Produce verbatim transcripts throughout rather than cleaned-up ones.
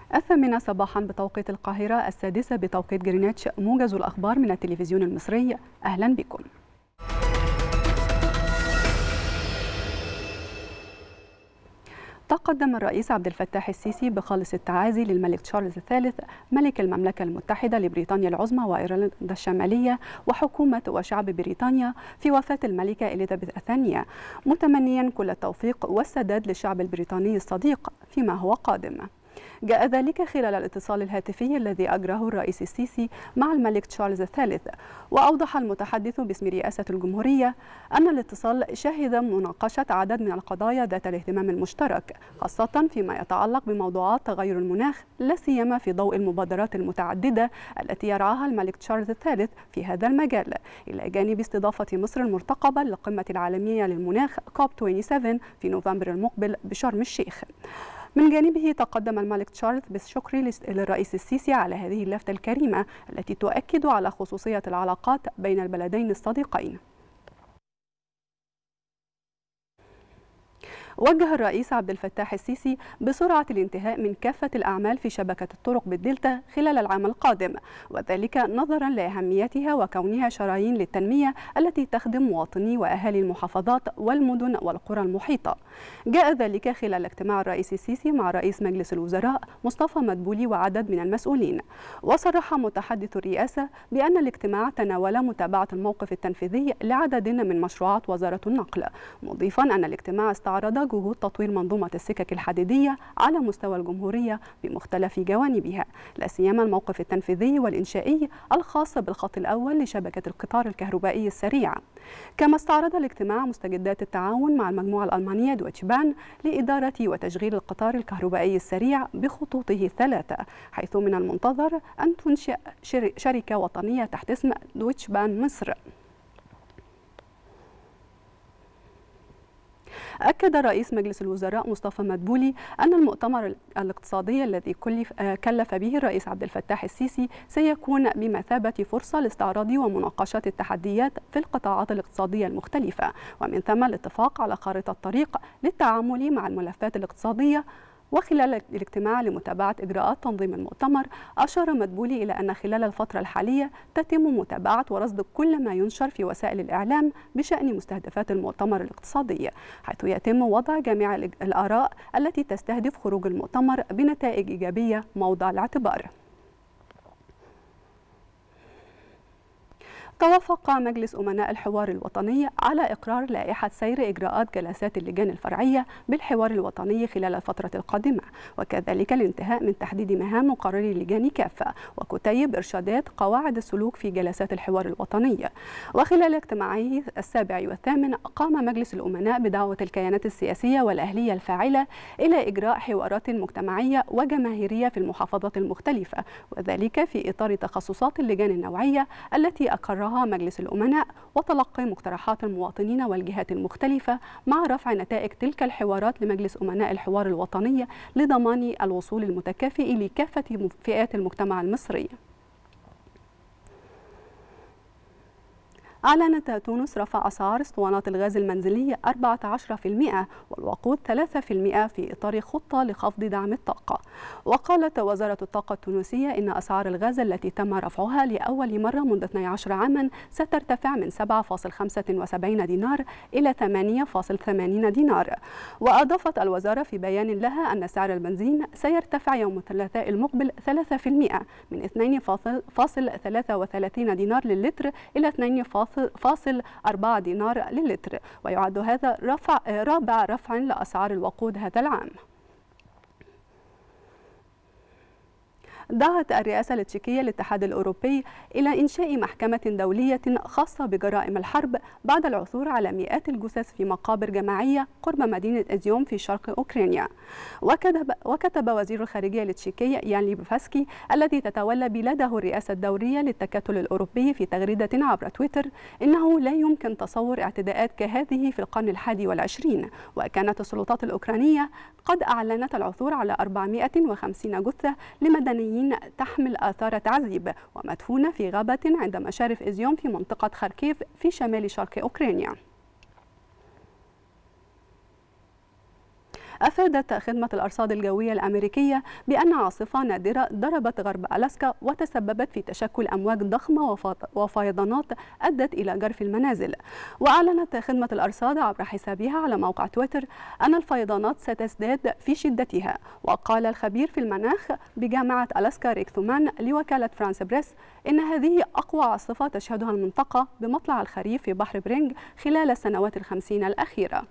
الثامنة صباحا بتوقيت القاهرة، السادسة بتوقيت جرينتش، موجز الأخبار من التلفزيون المصري. أهلا بكم. تقدم الرئيس عبد الفتاح السيسي بخالص التعازي للملك تشارلز الثالث ملك المملكة المتحدة لبريطانيا العظمى وأيرلندا الشمالية وحكومة وشعب بريطانيا في وفاة الملكة إليزابيث الثانية، متمنيا كل التوفيق والسداد للشعب البريطاني الصديق فيما هو قادم. جاء ذلك خلال الاتصال الهاتفي الذي أجراه الرئيس السيسي مع الملك تشارلز الثالث، وأوضح المتحدث باسم رئاسة الجمهورية أن الاتصال شهد مناقشة عدد من القضايا ذات الاهتمام المشترك، خاصة فيما يتعلق بموضوعات تغير المناخ، لا سيما في ضوء المبادرات المتعددة التي يرعاها الملك تشارلز الثالث في هذا المجال، إلى جانب استضافة مصر المرتقبة للقمة العالمية للمناخ كوب سبعة وعشرين في نوفمبر المقبل بشرم الشيخ. من جانبه تقدم الملك تشارلز بالشكر للرئيس السيسي على هذه اللفتة الكريمة التي تؤكد على خصوصية العلاقات بين البلدين الصديقين. وجه الرئيس عبد الفتاح السيسي بسرعة الانتهاء من كافة الأعمال في شبكة الطرق بالدلتا خلال العام القادم، وذلك نظرا لأهميتها وكونها شرايين للتنمية التي تخدم مواطني وأهالي المحافظات والمدن والقرى المحيطة. جاء ذلك خلال اجتماع الرئيس السيسي مع رئيس مجلس الوزراء مصطفى مدبولي وعدد من المسؤولين. وصرح متحدث الرئاسة بأن الاجتماع تناول متابعة الموقف التنفيذي لعدد من مشروعات وزارة النقل، مضيفا أن الاجتماع استعرض جهود تطوير منظومة السكك الحديدية على مستوى الجمهورية بمختلف جوانبها، لا سيما الموقف التنفيذي والإنشائي الخاص بالخط الأول لشبكة القطار الكهربائي السريع. كما استعرض الاجتماع مستجدات التعاون مع المجموعة الألمانية دويتش بان لإدارة وتشغيل القطار الكهربائي السريع بخطوطه الثلاثة، حيث من المنتظر أن تنشئ شركة وطنية تحت اسم دويتش بان مصر. أكد رئيس مجلس الوزراء مصطفى مدبولي أن المؤتمر الاقتصادي الذي كلف به الرئيس عبد الفتاح السيسي سيكون بمثابة فرصة لاستعراض ومناقشة التحديات في القطاعات الاقتصادية المختلفة، ومن ثم الاتفاق على خارطة طريق للتعامل مع الملفات الاقتصادية. وخلال الاجتماع لمتابعة إجراءات تنظيم المؤتمر، أشار مدبولي إلى أن خلال الفترة الحالية تتم متابعة ورصد كل ما ينشر في وسائل الإعلام بشأن مستهدفات المؤتمر الاقتصادي، حيث يتم وضع جميع الآراء التي تستهدف خروج المؤتمر بنتائج إيجابية موضع الاعتبار. توافق مجلس أمناء الحوار الوطني على إقرار لائحة سير إجراءات جلسات اللجان الفرعية بالحوار الوطني خلال الفترة القادمة، وكذلك الانتهاء من تحديد مهام مقرري اللجان كافة وكتيب إرشادات قواعد السلوك في جلسات الحوار الوطني. وخلال اجتماعيه السابع والثامن قام مجلس الأمناء بدعوة الكيانات السياسية والأهلية الفاعلة إلى إجراء حوارات مجتمعية وجماهيرية في المحافظات المختلفة، وذلك في إطار تخصصات اللجان النوعية التي أقرها مجلس الأمناء وتلقي مقترحات المواطنين والجهات المختلفة، مع رفع نتائج تلك الحوارات لمجلس أمناء الحوار الوطني لضمان الوصول المتكافئ لكافة فئات المجتمع المصري. أعلنت تونس رفع أسعار اسطوانات الغاز المنزلي أربعة عشر بالمئة والوقود ثلاثة بالمئة في إطار خطة لخفض دعم الطاقة. وقالت وزارة الطاقة التونسية إن أسعار الغاز التي تم رفعها لأول مرة منذ اثني عشر عاما سترتفع من سبعة فاصلة خمسة وسبعين دينار إلى ثمانية فاصلة ثمانين دينار. وأضافت الوزارة في بيان لها أن سعر البنزين سيرتفع يوم الثلاثاء المقبل ثلاثة بالمئة من اثنين فاصلة ثلاثة وثلاثين دينار للتر إلى اثنين فاصل أربعة دينار للتر، ويعد هذا رفع رابع رفع لأسعار الوقود هذا العام. دعت الرئاسة التشيكية الاتحاد الأوروبي إلى إنشاء محكمة دولية خاصة بجرائم الحرب بعد العثور على مئات الجثث في مقابر جماعية قرب مدينة إزيوم في شرق أوكرانيا. وكتب, وكتب وزير الخارجية التشيكي يان ليبفاسكي الذي تتولى بلاده الرئاسة الدورية للتكتل الأوروبي في تغريدة عبر تويتر إنه لا يمكن تصور اعتداءات كهذه في القرن الحادي والعشرين، وكانت السلطات الأوكرانية قد أعلنت العثور على أربعمئة وخمسين جثة لمدنيين تحمل آثار تعذيب ومدفونة في غابة عند مشارف إزيوم في منطقة خاركيف في شمال شرق أوكرانيا. أفادت خدمة الأرصاد الجوية الأمريكية بأن عاصفة نادرة ضربت غرب ألاسكا وتسببت في تشكل أمواج ضخمة وفيضانات أدت إلى جرف المنازل. وأعلنت خدمة الأرصاد عبر حسابها على موقع تويتر أن الفيضانات ستزداد في شدتها. وقال الخبير في المناخ بجامعة ألاسكا ريك ثومان لوكالة فرانس بريس إن هذه أقوى عاصفة تشهدها المنطقة بمطلع الخريف في بحر برينج خلال السنوات الخمسين الأخيرة.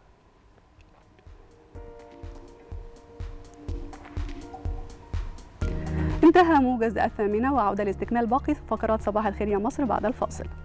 انتهى موجز الثامنة، وعودة لاستكمال باقي فقرات صباح الخير يا مصر بعد الفاصل.